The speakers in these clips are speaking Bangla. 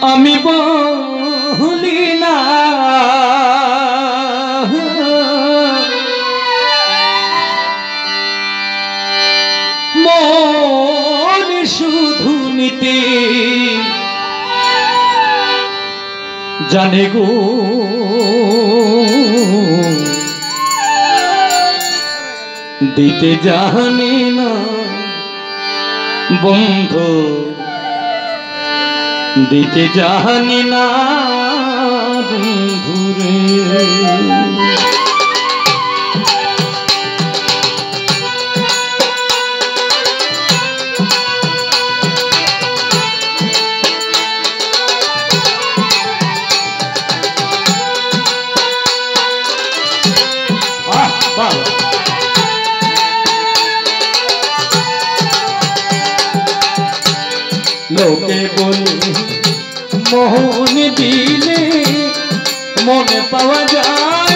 আমি বলি না মন শুধু নিতে জানে গো দিতে জানি না বন্ধু দিতে জানি না বন্ধুরে লোকে বলে মোহন দিলে মনে পাওয়া যায়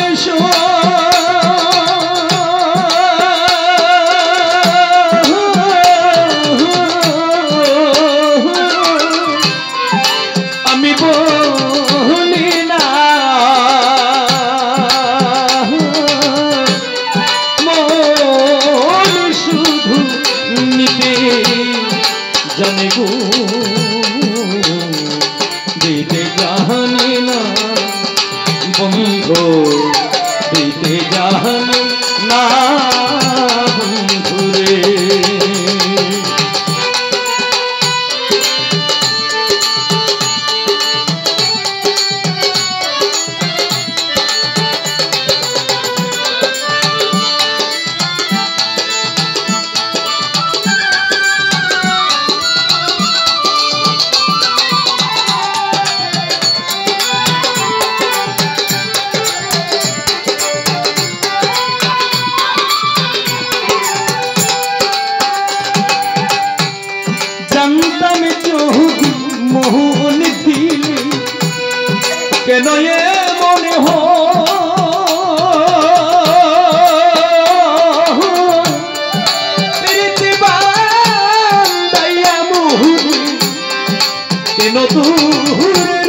আমি বলি না মন শুধু নিতে জানে গো দিতে জানি না বন্ধু দিতে জানি না বন্ধুরে জানতাম মোহন দিলে কেন এ মনে হইয়া মোহন কেন দূর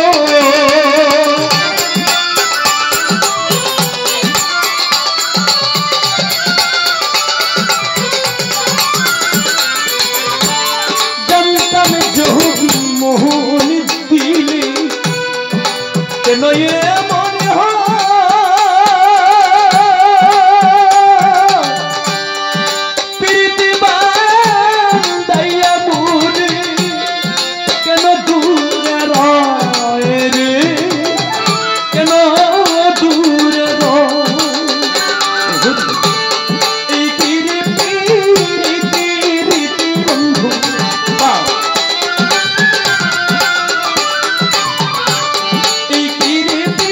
মোহন দিলে কেন এ মনে প্রীতি বান্ধাইয়া মোরে কেন দূরে রয় রে কেন দূরে এই রীতি বন্ধু এই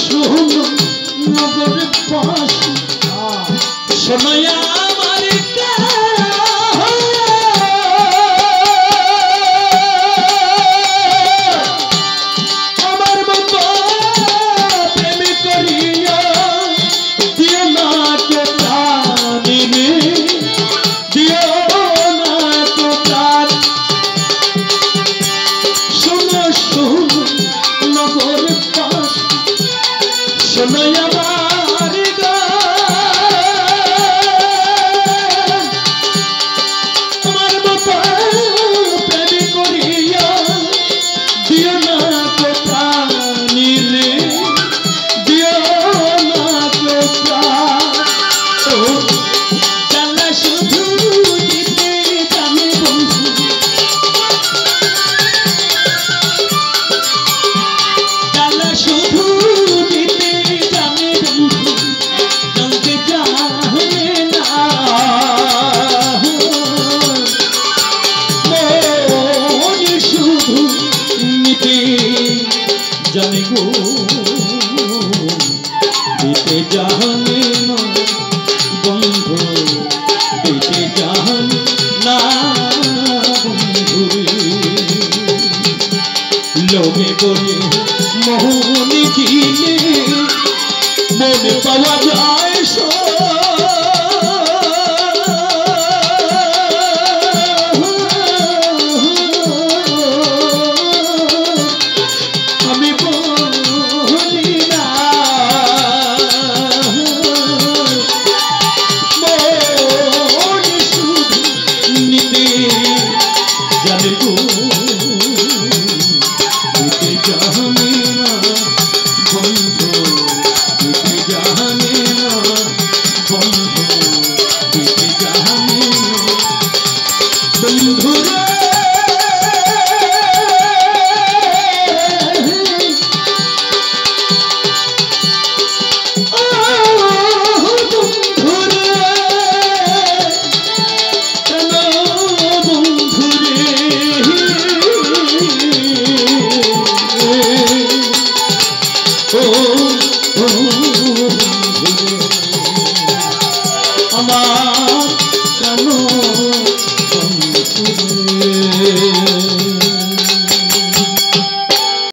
শুনো নগর পাশ শোনায়া আমার আমার মতো প্রেম করিয়া দিও না কে প্রাণী দিও না কে প্রাণ শোনো শোনো নগর পাশ শোনাই আমার আমার মতো প্রেম করিয়া দিও না কে প্রাণী রে দিও না কে প্রাণ ও জ্বালা শুধু দিতে জানে বন্ধু জ্বালা শুধু দিতে জানে বন্ধু জানতে জানে না মন শুধু নিতে জানে গো দিতে জানে না বন্ধু দিতে জানে না বন্ধু লোভে বলে মোহন দিলে মন পাওয়া যায়